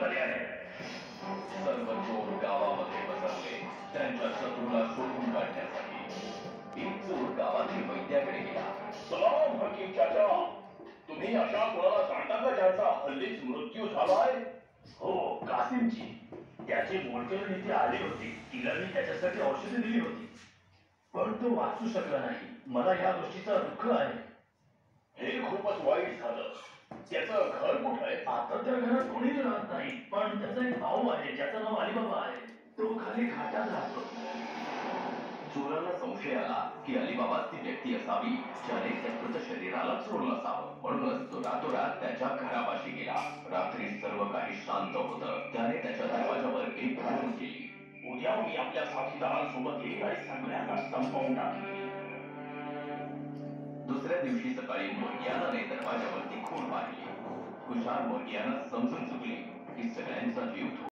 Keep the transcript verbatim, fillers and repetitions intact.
झाली आहे. सर्व चोर गावामध्ये पसरले त्यांच्या शत्रूला शोधून काढण्यासाठी. एक चोर गावातील वैद्याकडे गेला. सलाम हकीम चाचा, तुम्ही अशा कोणाला जाणता का ज्याचा हल्लीच मृत्यू झालाय? हो, कासिमची. त्याची मोडकरी इथे आली होती. तिला मी त्याच्यासाठी औषधे दिली होती, पण तो वाचू शकला नाही. मला या गोष्टीचा दुःख आहे. हे खूपच वाईट झालं. त्याचं घर कुठं आहे? आता त्या घरात कोणीच राहत नाही, पण त्याचा एक भाऊ आहे ज्याचं नाव अलीबाबा आहे. तो खाली घाटात राहतो. चोराला संशय आला की अलीबाबाच ती व्यक्ती असावी ज्याने त्या मृत शरीराला चोरलं असावं. म्हणूनच तो रातोरात त्याच्या घरापाशी गेला. रात्री सर्व काही शांत होतं. त्याने त्याच्या दरवाजावर एक खूण केली. उद्या मी आपल्या साथीदारांसोबत येईल आणि सगळ्यांना संपवून टाकेन. दुसऱ्या दिवशी सकाळी मोर्गियानाने दरवाजावरती खूण पाहिली. खुशाल मोर्गियाना समजून चुकली